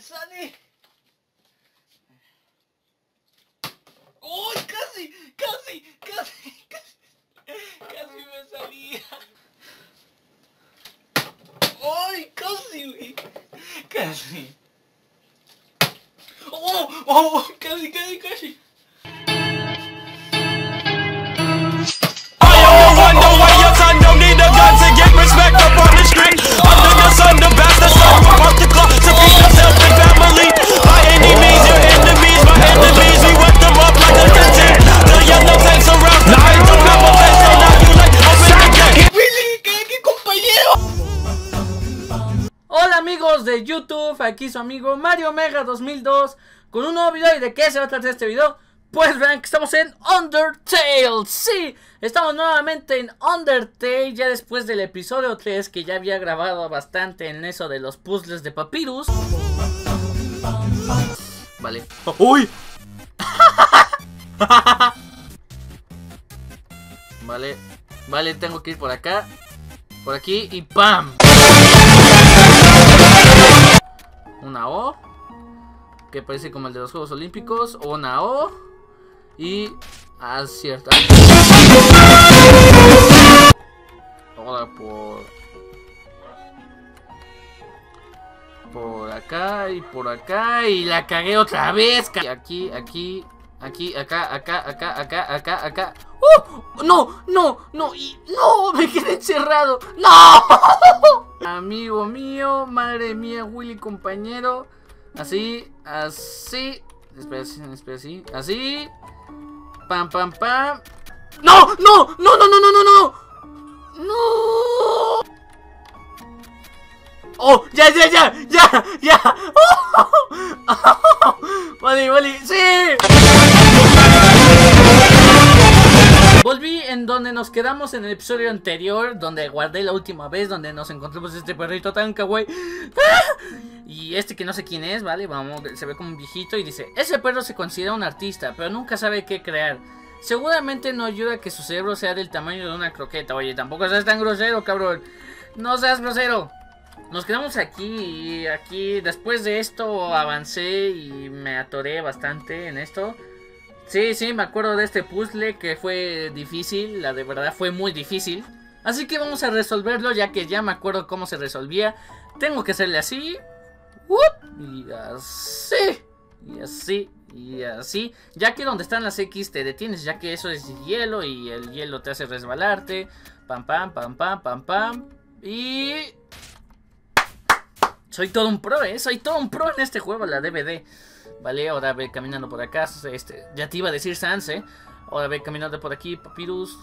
sale. ¡Uy! Casi me salía. ¡Uy! Casi, güey. Casi. ¡Oh! Casi. Hola amigos de YouTube, aquí su amigo Mario Omega 2002 con un nuevo video. ¿Y de qué se va a tratar este video? Pues vean que estamos en Undertale. Sí, estamos nuevamente en Undertale, ya después del episodio 3, que ya había grabado bastante en eso de los puzzles de Papyrus. Vale. ¡Uy! Vale, tengo que ir por acá, por aquí y ¡pam! Una O, que parece como el de los Juegos Olímpicos. Una O y acierta. Ahora por acá y por acá. Y la cagué otra vez. Aquí, acá. No, y no, me quedé encerrado. ¡No! Amigo mío, madre mía, Willy compañero. Así. Espera, así. Pam. ¡No! ¡Oh! ¡Ya! Vale, ¡sí! Volví en donde nos quedamos en el episodio anterior, donde guardé la última vez, donde nos encontramos este perrito tan kawaii. Y este que no sé quién es, ¿vale? Vamos, se ve como un viejito y dice: ese perro se considera un artista, pero nunca sabe qué crear. Seguramente no ayuda a que su cerebro sea del tamaño de una croqueta. Oye, tampoco seas tan grosero, cabrón. No seas grosero. Nos quedamos aquí y aquí. Después de esto avancé y me atoré bastante en esto. Sí, me acuerdo de este puzzle que fue difícil. La de verdad fue muy difícil. Así que vamos a resolverlo, ya que ya me acuerdo cómo se resolvía. Tengo que hacerle así. Y así. Ya que donde están las X te detienes, ya que eso es hielo y el hielo te hace resbalarte. Pam. Y... soy todo un pro, soy todo un pro en este juego, la DVD. Vale, ahora ve caminando por acá. Ya te iba a decir Sans, Ahora ve caminando por aquí, Papyrus,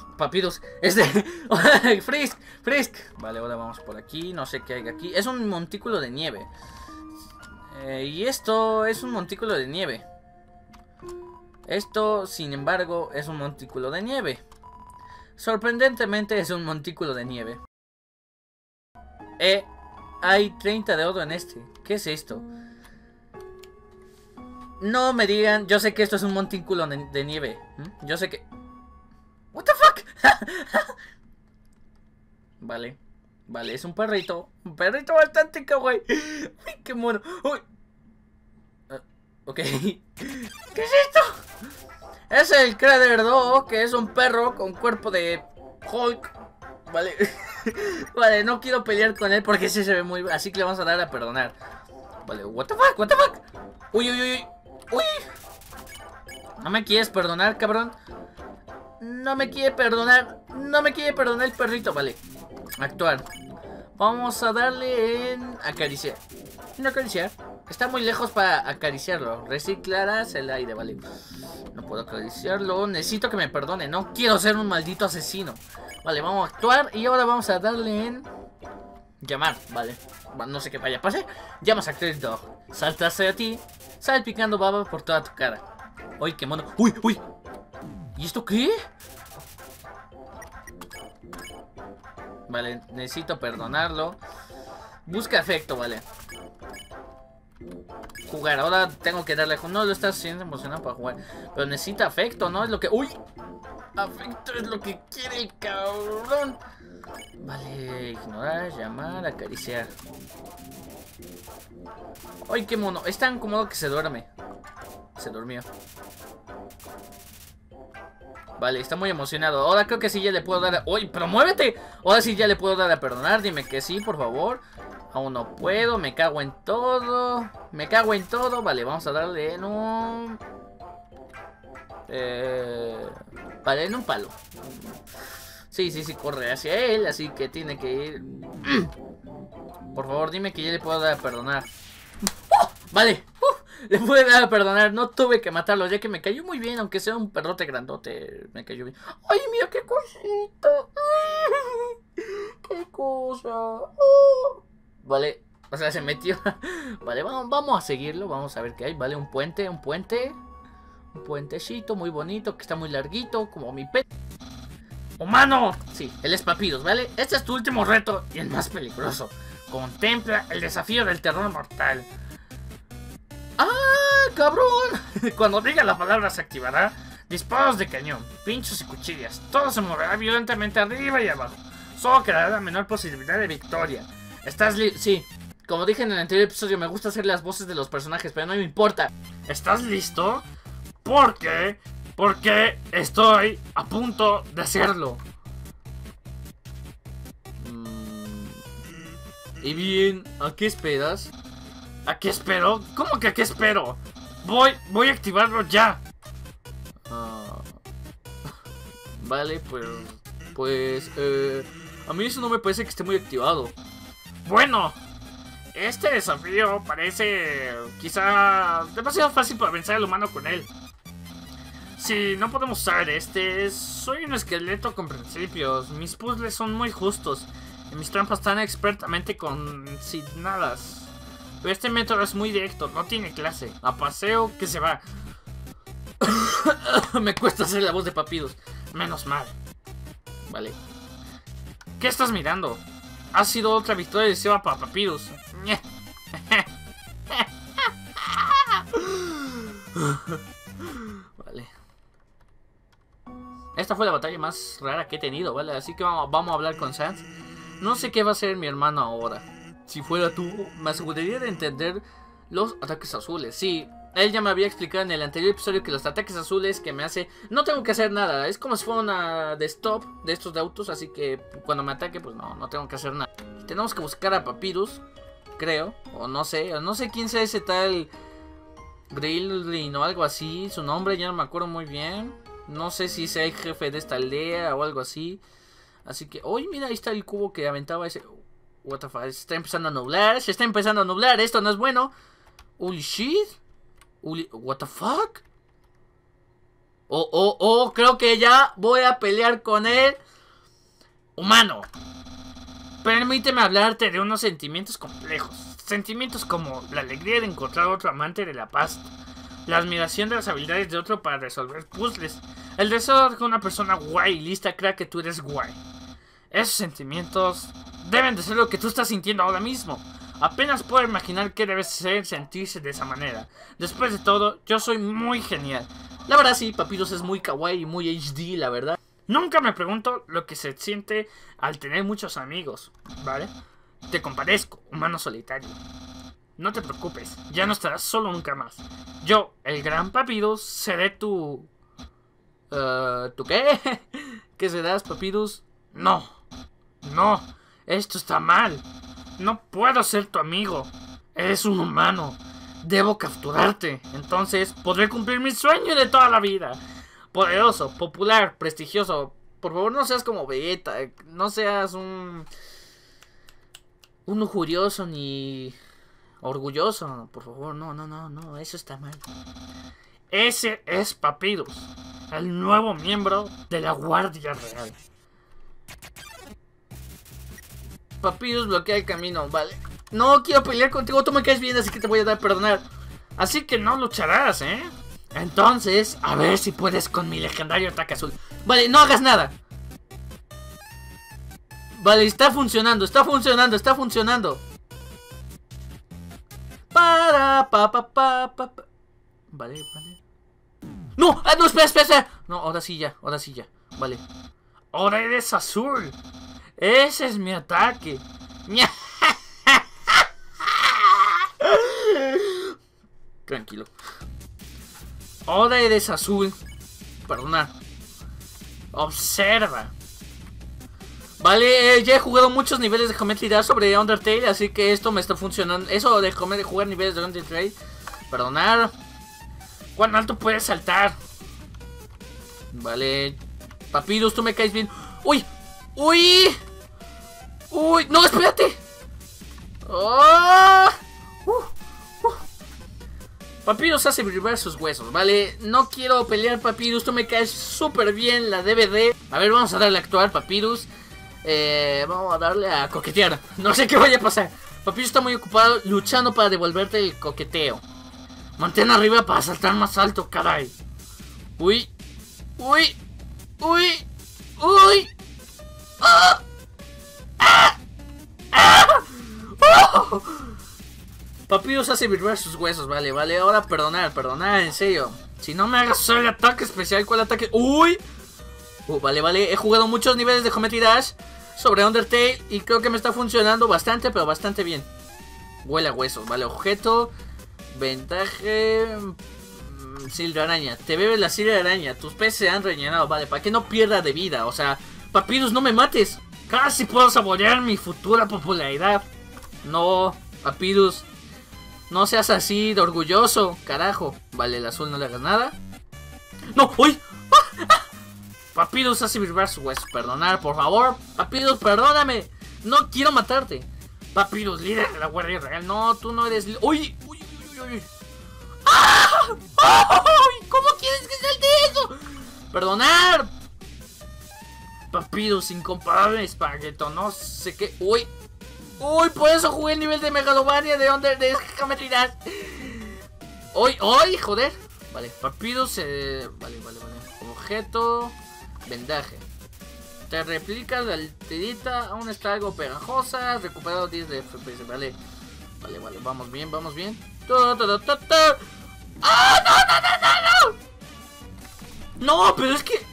Frisk. Vale, ahora vamos por aquí, no sé qué hay aquí. Es un montículo de nieve. Y esto es un montículo de nieve. Esto, sin embargo, es un montículo de nieve. Sorprendentemente es un montículo de nieve. Hay 30 de oro en este. ¿Qué es esto? No me digan, yo sé que esto es un montículo de nieve. Yo sé que... What the fuck? Vale, es un perrito. Un perrito bastante kawaii. Uy, qué mono. Uy. Ok. ¿Qué es esto? Es el Crader Dog, que es un perro con cuerpo de Hulk. Vale. Vale, no quiero pelear con él porque sí se ve muy... Así que le vamos a dar a perdonar. Vale, what the fuck. Uy. ¿No me quieres perdonar, cabrón? No me quiere perdonar el perrito. Vale, actuar. Vamos a darle en acariciar. No acariciar. Está muy lejos para acariciarlo. Reciclarás el aire, vale. No puedo acariciarlo. Necesito que me perdone. No quiero ser un maldito asesino. Vale, vamos a actuar. Y ahora vamos a darle en llamar, vale. No sé qué vaya a pasar. Llamas a Crader Dog. Salta hacia ti, salpicando baba por toda tu cara. Uy, qué mono. Uy. ¿Y esto qué? Vale, necesito perdonarlo. Busca afecto, vale. Jugar, ahora tengo que darle. No lo estás haciendo emocionado para jugar. Pero necesita afecto, ¿no? Es lo que... ¡Uy! Afecto es lo que quiere el cabrón. Vale, ignorar, llamar, acariciar. Ay, qué mono. Es tan cómodo que se duerme. Se durmió. Vale, está muy emocionado. Ahora creo que sí ya le puedo dar a... ¡Uy, pero muévete! Ahora sí ya le puedo dar a perdonar. Dime que sí, por favor. Aún no puedo. Me cago en todo. Me cago en todo. Vale, vamos a darle en un... Vale, en un palo. Sí, corre hacia él. Así que tiene que ir... Por favor, dime que ya le puedo dar a perdonar. ¡Oh! Vale. Le pude dar a perdonar, no tuve que matarlo, ya que me cayó muy bien, aunque sea un perrote grandote, me cayó bien. ¡Ay, mira qué cosita! ¡Qué cosa! Vale, o sea, se metió. Vale, vamos a seguirlo, vamos a ver qué hay. Vale, un puente. Un puentecito muy bonito, que está muy larguito, como mi pet. ¡Humano! Sí, él es Papyrus, ¿vale? Este es tu último reto y el más peligroso. Contempla el desafío del terror mortal. ¡Ah, cabrón! Cuando diga la palabra se activará disparos de cañón, pinchos y cuchillas. Todo se moverá violentamente arriba y abajo. Solo quedará la menor posibilidad de victoria. ¿Estás listo? Sí. Como dije en el anterior episodio, me gusta hacer las voces de los personajes, pero no me importa. ¿Estás listo? ¿Por qué? Porque estoy a punto de hacerlo. Y bien, ¿a qué esperas? ¿A qué espero? ¿Cómo que a qué espero? Voy a activarlo ya. Vale, pues a mí eso no me parece que esté muy activado. Bueno, este desafío parece quizá demasiado fácil para vencer al humano con él. Si no podemos usar soy un esqueleto con principios. Mis puzzles son muy justos y mis trampas están expertamente consignadas. Pero este método es muy directo, no tiene clase. A paseo que se va. Me cuesta hacer la voz de Papyrus. Menos mal. Vale. ¿Qué estás mirando? Ha sido otra victoria decisiva para Papyrus. Vale. Esta fue la batalla más rara que he tenido, ¿vale? Así que vamos a hablar con Sans. No sé qué va a hacer mi hermano ahora. Si fuera tú, me aseguraría de entender los ataques azules. Sí, él ya me había explicado en el anterior episodio que los ataques azules que me hace... No tengo que hacer nada, es como si fuera una de stop de estos de autos. Así que cuando me ataque, pues no tengo que hacer nada. Tenemos que buscar a Papyrus, creo. O no sé quién sea ese tal Grillin o algo así. Su nombre ya no me acuerdo muy bien. No sé si sea el jefe de esta aldea o algo así. Así que... ¡Uy, mira! Ahí está el cubo que aventaba ese... What the fuck, se está empezando a nublar. Se está empezando a nublar, esto no es bueno. Holy shit. What the fuck. Creo que ya voy a pelear con él. Humano, permíteme hablarte de unos sentimientos complejos. Sentimientos como la alegría de encontrar otro amante de la paz, la admiración de las habilidades de otro para resolver puzzles, el deseo de que una persona guay y lista crea que tú eres guay. Esos sentimientos deben de ser lo que tú estás sintiendo ahora mismo. Apenas puedo imaginar qué debe ser sentirse de esa manera. Después de todo, yo soy muy genial. La verdad sí, Papyrus es muy kawaii y muy HD, la verdad. Nunca me pregunto lo que se siente al tener muchos amigos, ¿vale? Te compadezco, humano solitario. No te preocupes, ya no estarás solo nunca más. Yo, el gran Papyrus, seré tu... ¿tú qué? ¿Qué serás, Papyrus? No, esto está mal. No puedo ser tu amigo. Eres un humano. Debo capturarte. Entonces podré cumplir mi sueño de toda la vida. Poderoso, popular, prestigioso. Por favor, no seas como Vegeta. No seas un lujurioso ni orgulloso. Por favor, no. Eso está mal. Ese es Papyrus, el nuevo miembro de la Guardia Real. Papyrus bloquea el camino, vale. No quiero pelear contigo, tú me caes bien, así que te voy a dar a perdonar. Así que no lucharás, ¿eh? Entonces, a ver si puedes con mi legendario ataque azul. Vale, no hagas nada. Vale, está funcionando. Vale. No, no, espera. No, ahora sí ya, vale. Ahora eres azul. Ese es mi ataque. Tranquilo. Ahora eres azul. Perdona. Observa. Vale, ya he jugado muchos niveles de Geometry Dash sobre Undertale, así que esto me está funcionando. Eso de jugar niveles de Undertale. Perdonar. ¿Cuán alto puedes saltar? Vale. Papyrus, tú me caes bien. ¡Uy! ¡Uy! ¡Uy! ¡No, espérate! ¡Oh! Papyrus hace vibrar sus huesos, ¿vale? No quiero pelear, Papyrus. Tú me caes súper bien, la DVD. A ver, vamos a darle a actuar, Papyrus. Vamos a darle a coquetear. No sé qué vaya a pasar. Papyrus está muy ocupado luchando para devolverte el coqueteo. Mantén arriba para saltar más alto, caray. Uy. Uy. Uy. Uy. ¡Ah! ¡Ah! ¡Ah! ¡Oh! Papyrus hace vibrar sus huesos, vale, vale. Ahora perdonar, en serio. Si no me hagas el ataque especial, ¿cuál ataque? ¡Uy! Vale, vale. He jugado muchos niveles de Geometry Dash sobre Undertale y creo que me está funcionando bastante, pero bastante bien. Huele a huesos, vale. Objeto. Ventaje. Silda araña. Te bebes la silda araña. Tus peces se han rellenado, vale. Para que no pierda de vida. O sea, Papyrus, no me mates. Casi puedo saborear mi futura popularidad. No, Papyrus. No seas así de orgulloso, carajo. Vale, el azul no le hagas nada. ¡No! ¡Uy! ¡Ah! ¡Ah! Papyrus hace vibrar su hueso. Perdonar, por favor. Papyrus, perdóname. No quiero matarte. Papyrus, líder de la Guardia Real. No, tú no eres... ¡Uy! ¡Uy, uy, uy, uy! ¡Ah! ¡Uy! ¿Cómo quieres que salte eso? Perdonar. Papyrus, incomparable espagueto. No sé qué... ¡Uy! Uy, por eso jugué el nivel de Megalovania de Geometry Dash. Uy, uy, joder. Vale, Papyrus, vale. Objeto, vendaje. Te replicas la tirita, aún está algo pegajosa. Recuperado 10 de FPS, vale. Vale, vamos bien. ¡Ah, no! No, pero es que...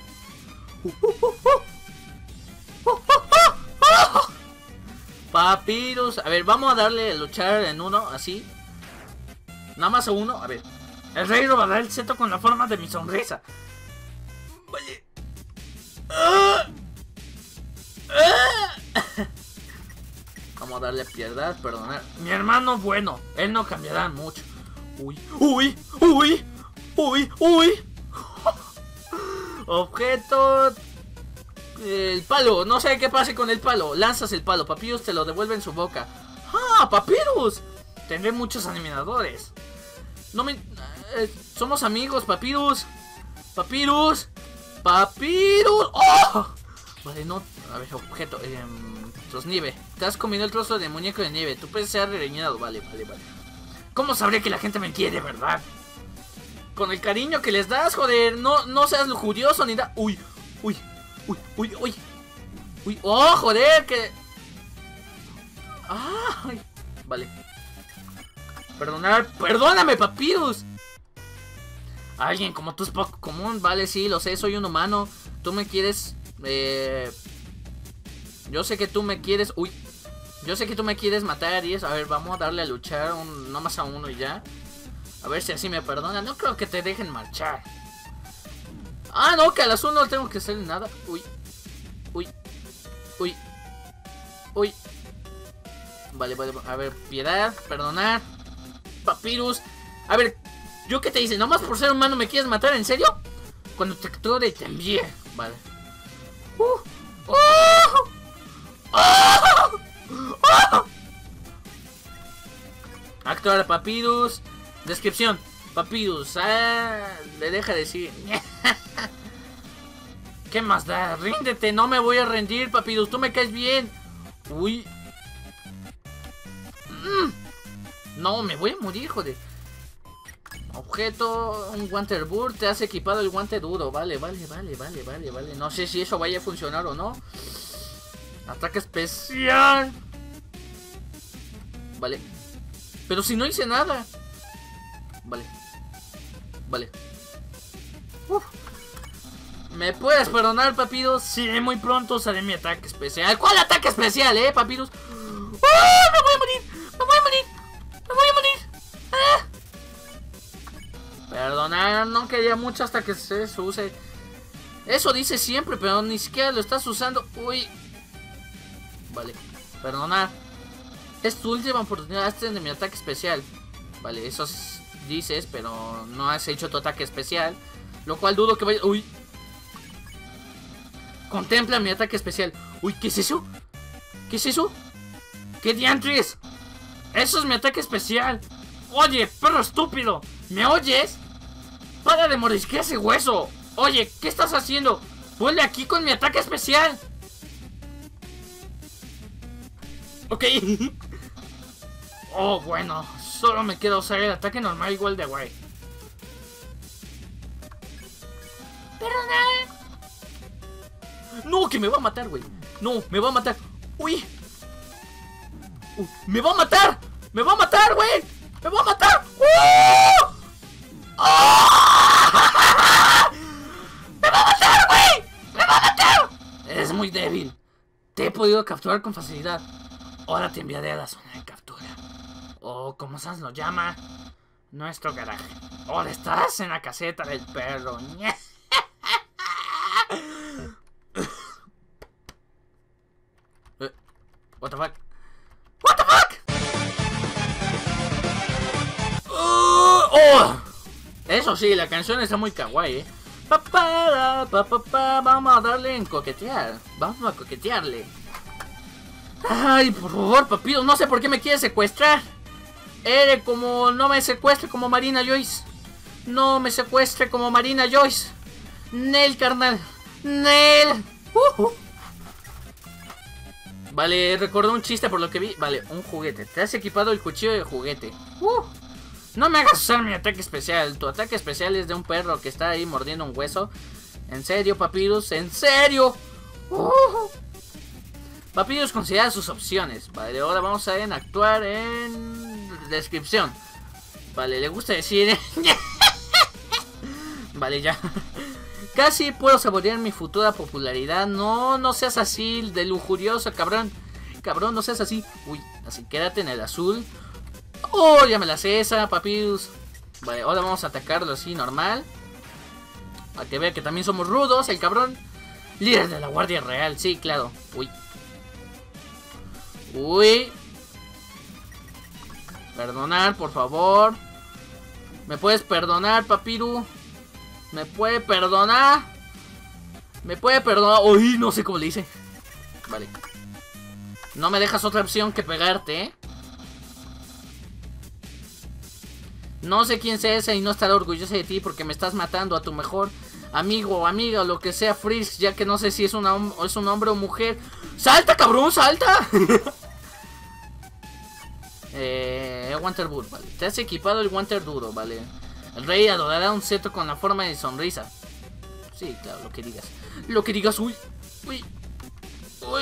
Papyrus, a ver, vamos a darle a luchar en uno, así. Nada más a uno, a ver. El rey robará el cetro con la forma de mi sonrisa. Vale. Vamos a darle piedad, perdonar. Mi hermano bueno, él no cambiará mucho. Uy. Objeto. El palo, no sé qué pase con el palo. Lanzas el palo, Papyrus te lo devuelve en su boca. ¡Ah, Papyrus! Tendré muchos animadores. No me... somos amigos, Papyrus. Papyrus. ¡Oh! Vale, no... A ver, objeto. Nieve. Te has comido el trozo de muñeco de nieve. Tu pez se ha reñido. Vale. ¿Cómo sabré que la gente me quiere, verdad? Con el cariño que les das, joder. No seas lujurioso ni da... Uy. Oh, joder, que... Ay. Vale. Perdóname, Papyrus. Alguien como tú es poco común. Vale, sí, lo sé, soy un humano. Tú me quieres... Yo sé que tú me quieres... Uy. Yo sé que tú me quieres matar y eso. A ver, vamos a darle a luchar no más a uno y ya. A ver si así me perdona. No creo que te dejen marchar. Ah, no, que al azul no tengo que hacerle nada. Uy. Vale. A ver, piedad, perdonar. Papyrus. A ver, ¿yo qué te hice? ¿Nomás por ser humano me quieres matar? ¿En serio? Cuando te capture te envié. Vale. Actuar a Papyrus. Descripción. Papyrus, le deja decir. ¿Qué más da? Ríndete, no me voy a rendir, Papyrus, tú me caes bien. Uy. No, me voy a morir, joder. Objeto, un guante burr, te has equipado el guante duro. Vale. No sé si eso vaya a funcionar o no. Ataque especial. Vale. Pero si no hice nada. Vale. ¿Me puedes perdonar, Papyrus? Sí, muy pronto usaré mi ataque especial. ¿Cuál ataque especial, Papyrus? ¡Oh! ¡Me voy a morir! ¡Ah! perdonar. No quería mucho hasta que se use. Eso dice siempre, pero ni siquiera lo estás usando. Uy. Vale, perdonar. Es tu última oportunidad de mi ataque especial. Vale, eso dices, pero no has hecho tu ataque especial. Lo cual dudo que vaya... Uy. Contempla mi ataque especial. Uy, ¿qué es eso? ¿Qué es eso? ¿Qué diantres? Eso es mi ataque especial. Oye, perro estúpido, ¿me oyes? Para de mordisquear ese hueso. Oye, ¿qué estás haciendo? Vuelve aquí con mi ataque especial. Ok. Oh, bueno, solo me queda usar el ataque normal igual de guay. Perdona. No, que me va a matar, güey. No, me va a matar. Uy. Me va a matar. Me va a matar, güey. Me va a matar. ¡Oh! Me va a matar, güey. Me va a matar. Eres muy débil. Te he podido capturar con facilidad. Ahora te enviaré a la zona de captura. O como Sans lo llama, nuestro garaje. Ahora estarás en la caseta del perro. What the fuck? What the fuck? Oh. Eso sí, la canción está muy kawaii, Vamos a darle en coquetear. Vamos a coquetearle. Ay, por favor, papito, no sé por qué me quieres secuestrar. Como no me secuestre como Marina Joyce. No me secuestre como Marina Joyce. Nel, carnal. Nel. Vale, recordó un chiste por lo que vi. Vale, un juguete. Te has equipado el cuchillo de juguete. No me hagas usar mi ataque especial. Tu ataque especial es de un perro que está ahí mordiendo un hueso. ¿En serio, Papyrus? ¿En serio? Papyrus considera sus opciones. Vale, ahora vamos a ver en actuar en descripción. Vale, le gusta decir... Vale, ya. Casi puedo saborear mi futura popularidad. No, no seas así de lujurioso, cabrón. Cabrón, no seas así. Uy, así quédate en el azul. Oh, ya me la sé esa, Papyrus. Vale, ahora vamos a atacarlo así, normal. Para que vea que también somos rudos, el cabrón. Líder de la Guardia Real, sí, claro. Uy. Uy. Perdonar, por favor. ¿Me puedes perdonar, Papyrus? ¿Me puede perdonar? ¿Me puede perdonar? Uy, no sé cómo le hice. Vale. No me dejas otra opción que pegarte, ¿eh? No sé quién sea ese y no estaré orgulloso de ti porque me estás matando a tu mejor amigo o amiga o lo que sea, Frisk, ya que no sé si es un hombre o mujer. ¡Salta, cabrón! ¡Salta! Guanter duro, vale. Te has equipado el guanter duro, vale. El rey adorará un cetro con la forma de sonrisa. Sí, claro, lo que digas. Lo que digas, uy. Uy. Uy.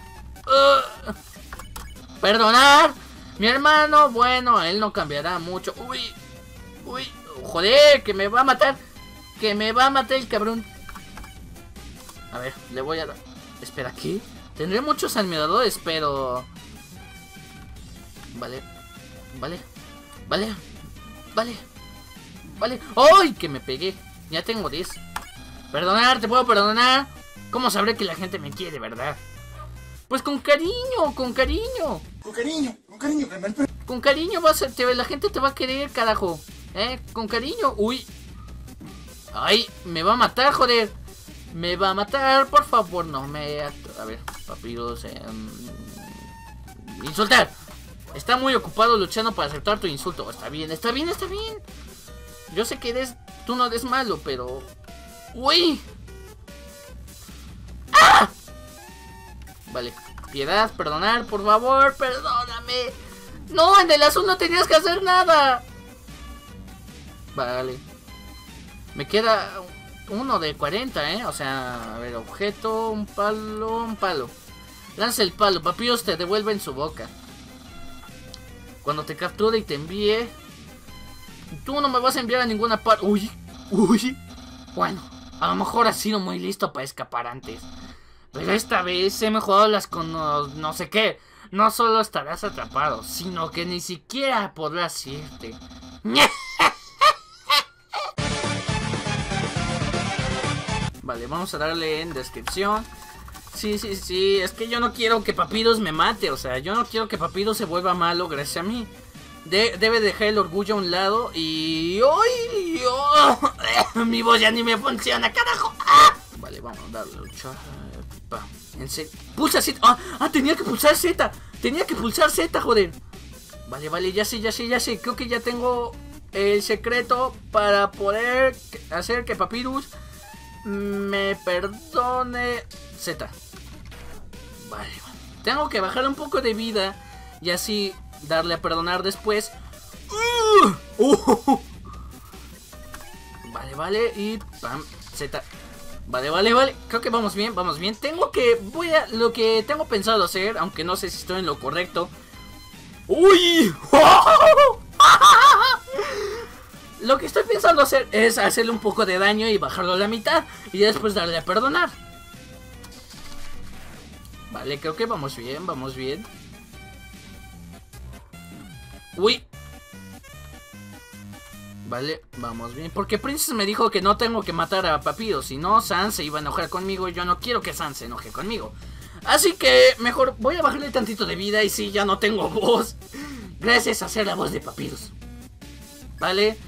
Perdonar. Mi hermano, bueno, él no cambiará mucho. Uy. Uy. Joder, que me va a matar. Que me va a matar el cabrón. A ver, le voy a dar. Espera, ¿qué? Tendré muchos admiradores, pero... Vale. Vale. Vale. Vale. Vale. ¡Ay! Que me pegué. Ya tengo 10. Perdonar, te puedo perdonar. ¿Cómo sabré que la gente me quiere, verdad? Pues con cariño, con cariño. Con cariño, con cariño, carnal. Con cariño la gente te va a querer, carajo. Con cariño. Uy. Ay, me va a matar, joder. Me va a matar, por favor, no me... A ver, Papyrus... Insultar. Está muy ocupado luchando para aceptar tu insulto. Está bien, está bien, está bien. Yo sé que tú no eres malo, pero... ¡Uy! ¡Ah! Vale, piedad, perdonar, por favor, perdóname. No, en el azul no tenías que hacer nada. Vale. Me queda uno de 40, O sea, a ver, objeto, un palo. Lanza el palo, Papyrus te devuelve en su boca. Cuando te capture y te envíe... Tú no me vas a enviar a ninguna parte. Uy, uy. Bueno, a lo mejor has sido muy listo para escapar antes. Pero esta vez he mejorado las con no sé qué. No solo estarás atrapado, sino que ni siquiera podrás irte. Vale, vamos a darle en descripción. Sí, es que yo no quiero que Papyrus me mate. O sea, yo no quiero que Papyrus se vuelva malo gracias a mí. Debe dejar el orgullo a un lado. Y... ¡ay! ¡Oh! Mi voz ya ni me funciona, carajo. ¡Ah! Vale, vamos a darle lucha. Pulsa Z. Tenía que pulsar Z. Tenía que pulsar Z, joder. Vale, ya sé. Creo que ya tengo el secreto para poder hacer que Papyrus me perdone. Z. Vale. Tengo que bajar un poco de vida y así darle a perdonar después. Vale. Y pam. Z. Vale. Creo que vamos bien. Lo que tengo pensado hacer, aunque no sé si estoy en lo correcto. ¡Uy! Lo que estoy pensando hacer es hacerle un poco de daño y bajarlo a la mitad y después darle a perdonar. Vale, creo que vamos bien. ¡Uy! Vale, vamos bien. Porque Princess me dijo que no tengo que matar a Papyrus. Si no, Sans se iba a enojar conmigo. Y yo no quiero que Sans se enoje conmigo. Así que mejor voy a bajarle tantito de vida. Y sí, ya no tengo voz. Gracias a hacer la voz de Papyrus. Vale.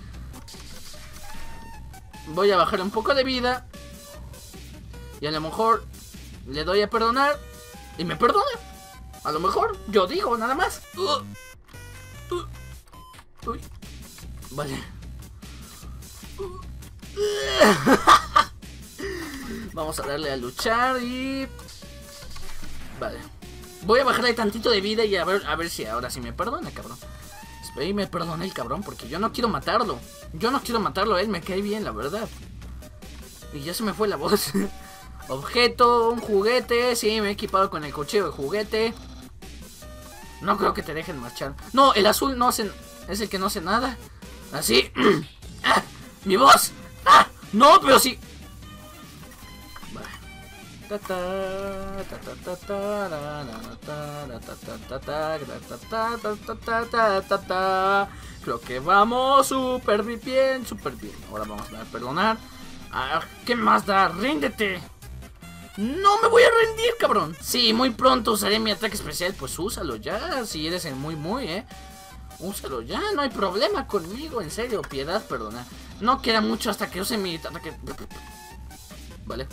Voy a bajarle un poco de vida. Y a lo mejor le doy a perdonar. Y me perdona. A lo mejor, yo digo, nada más. Uy. Vale. Vamos a darle a luchar y... Vale. Voy a bajarle tantito de vida y a ver si ahora sí me perdona, cabrón. Espera y me perdona el cabrón, porque yo no quiero matarlo. Él me cae bien, la verdad. Y ya se me fue la voz. Objeto, un juguete. Sí, me he equipado con el cuchillo de juguete. No creo que te dejen marchar. No, el azul no hace... Es el que no hace nada. Así. ¡Mi voz! ¡No, pero sí! Creo que vamos súper bien. Ahora vamos a perdonar. ¿Qué más da? ¡Ríndete! ¡No me voy a rendir, cabrón! Sí, muy pronto usaré mi ataque especial. Pues úsalo ya, si eres el muy, úsalo ya, no hay problema conmigo, en serio, piedad, perdona. No queda mucho hasta que use mi ataque. Vale.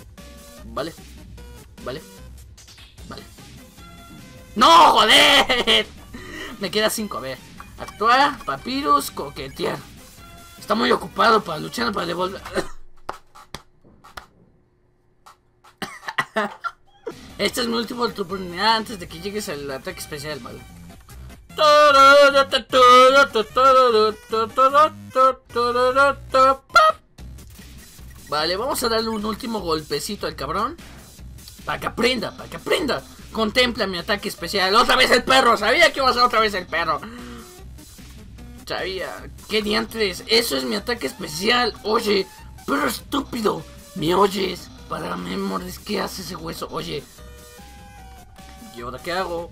¡No, joder! Me queda 5, a ver. Actuar, Papyrus, coquetear. Está muy ocupado para luchar, para devolver. Esta es mi última oportunidad antes de que llegues al ataque especial, vale. Vale, vamos a darle un último golpecito al cabrón. Para que aprenda. Contempla mi ataque especial. Otra vez el perro. Sabía que iba a ser otra vez el perro. Sabía. ¿Qué diantres? Eso es mi ataque especial. Oye, perro estúpido. ¿Me oyes? Para memores, ¿qué hace ese hueso? Oye. ¿Y ahora qué hago?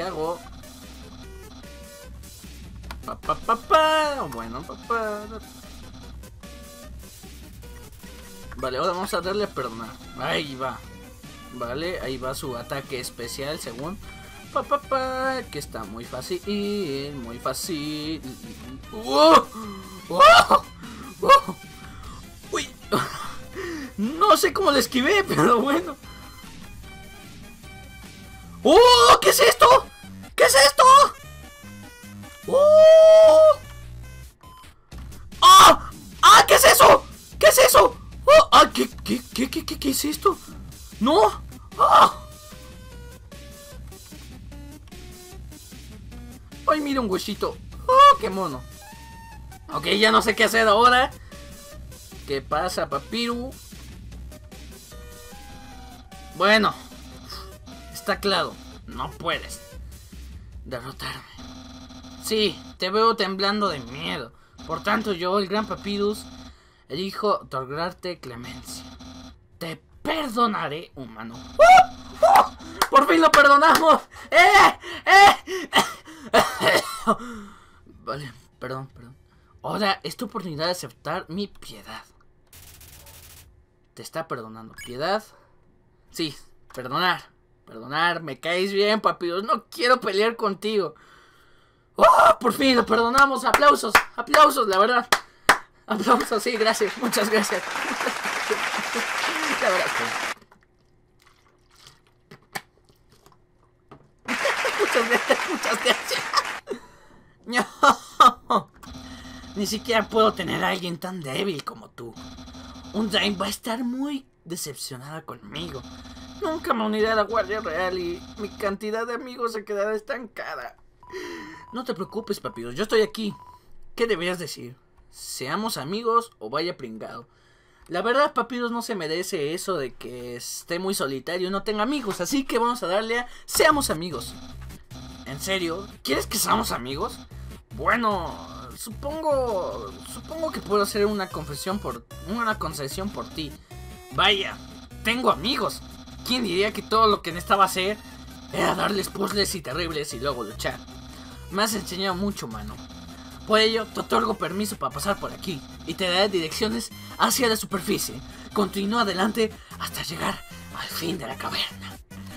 Bueno, papá. Vale, ahora vamos a darle a perdonar. Ahí va. Vale, ahí va su ataque especial según que está muy fácil. Uy. No sé cómo lo esquivé, pero bueno. ¿Qué es esto? ¿Qué es esto? ¿Qué es eso? ¿Qué es eso? ¿Qué es esto? ¡No! ¡Ay, mira un huesito! ¡Qué mono! Ok, ya no sé qué hacer ahora. ¿Qué pasa, Papyrus? Bueno, está claro. No puedes derrotarme. Sí, te veo temblando de miedo. Por tanto, yo, el gran Papyrus, elijo otorgarte clemencia. Te perdonaré, humano. ¡Por fin lo perdonamos! Vale, perdón. Ahora es tu oportunidad de aceptar mi piedad. te está perdonando. ¿Piedad? Sí, perdonar. Perdonar, me caes bien, Papyrus. No quiero pelear contigo. ¡Oh! Por fin lo perdonamos. Aplausos, aplausos, la verdad. Aplausos, sí, gracias, muchas gracias. La verdad que... muchas gracias. No. Ni siquiera puedo tener a alguien tan débil como tú. Undyne va a estar muy decepcionada conmigo. Nunca me uniré a la Guardia Real y mi cantidad de amigos se quedará estancada. No te preocupes, Papyrus, yo estoy aquí. ¿Qué deberías decir? ¿Seamos amigos o vaya pringado? La verdad, Papyrus no se merece eso de que esté muy solitario y no tenga amigos, así que vamos a darle a seamos amigos. ¿En serio? ¿Quieres que seamos amigos? Bueno, supongo que puedo hacer una concesión por ti. Vaya, tengo amigos. ¿Quién diría que todo lo que necesitaba hacer era darles puzzles y terribles y luego luchar? Me has enseñado mucho, mano. Por ello, te otorgo permiso para pasar por aquí y te daré direcciones hacia la superficie. Continúa adelante hasta llegar al fin de la caverna.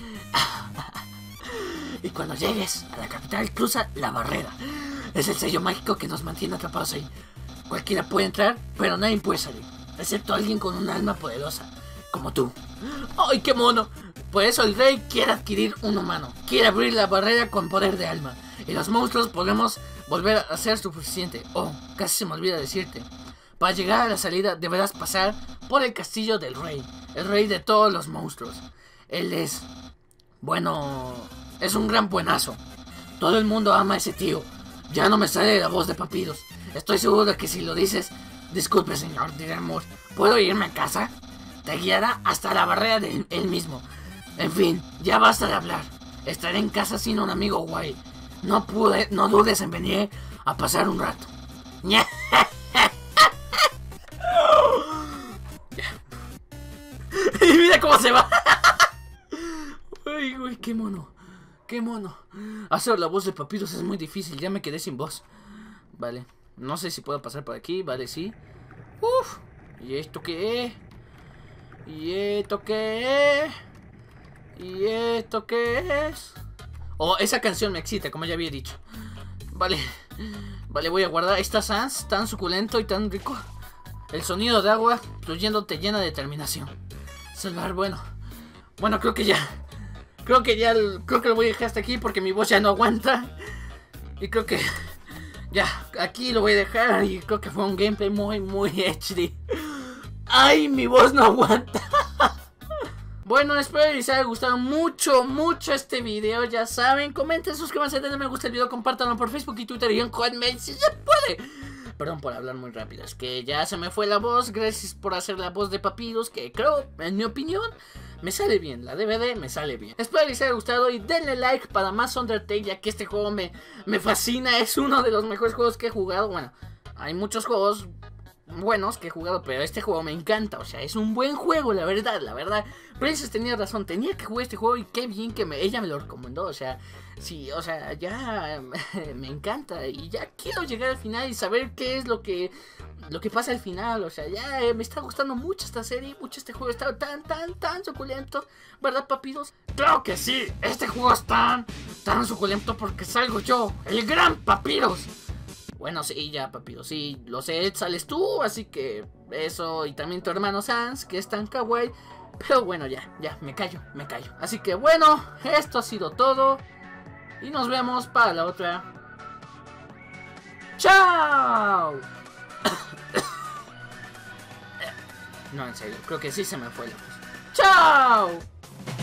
Y cuando llegues a la capital, cruza la barrera. Es el sello mágico que nos mantiene atrapados ahí. Cualquiera puede entrar, pero nadie puede salir, excepto alguien con un alma poderosa, como tú. ¡Ay, qué mono! Por eso el rey quiere adquirir un humano. Quiere abrir la barrera con poder de alma. Y los monstruos podremos volver a ser suficiente. Oh, casi se me olvida decirte. Para llegar a la salida deberás pasar por el castillo del rey. El rey de todos los monstruos. Él es... bueno... es un gran buenazo. Todo el mundo ama a ese tío. Ya no me sale la voz de Papyrus. Estoy seguro de que si lo dices... disculpe, señor, diremos... ¿puedo irme a casa? Te guiará hasta la barrera de él mismo. En fin, ya basta de hablar. Estaré en casa sin un amigo guay. No dudes en venir a pasar un rato. Y mira cómo se va. Ay, güey, qué mono. Qué mono. Hacer la voz de Papyrus es muy difícil. Ya me quedé sin voz. Vale. No sé si puedo pasar por aquí. Vale, sí. Uf. ¿Y esto qué es? ¿Y esto qué es? ¿Y esto qué es? Oh, esa canción me excita, como ya había dicho. Vale. Vale, voy a guardar esta sans tan suculento y tan rico. El sonido de agua fluyendo te llena de determinación. Salvar, bueno. Bueno, creo que lo voy a dejar hasta aquí porque mi voz ya no aguanta. Y creo que ya, aquí lo voy a dejar. Y creo que fue un gameplay muy HD. ¡Ay, mi voz no aguanta! Bueno, espero que les haya gustado mucho este video. Ya saben, comenten, suscríbanse, denle me gusta el video, compártanlo por Facebook y Twitter y en Hotmail si se puede. Perdón por hablar muy rápido, es que ya se me fue la voz. Gracias por hacer la voz de Papyrus, que creo, en mi opinión, me sale bien. La DVD me sale bien. Espero que les haya gustado y denle like para más Undertale, ya que este juego me fascina. Es uno de los mejores juegos que he jugado. Bueno, hay muchos juegos buenos que he jugado, pero este juego me encanta. O sea, es un buen juego, la verdad. Princess tenía razón, tenía que jugar este juego y qué bien que ella me lo recomendó. O sea, sí, o sea, ya me encanta y ya quiero llegar al final y saber qué es lo que pasa al final. O sea, ya me está gustando mucho esta serie, mucho este juego. Está tan suculento, ¿verdad, Papyrus? Claro que sí, este juego es tan suculento porque salgo yo, el gran Papyrus. Bueno, sí, ya, Papyrus, sí, lo sé, sales tú, así que eso, y también tu hermano Sans, que es tan kawaii. Pero bueno, ya, me callo. Así que bueno, esto ha sido todo. Y nos vemos para la otra. ¡Chao! No, en serio, creo que sí se me fue la voz. ¡Chao!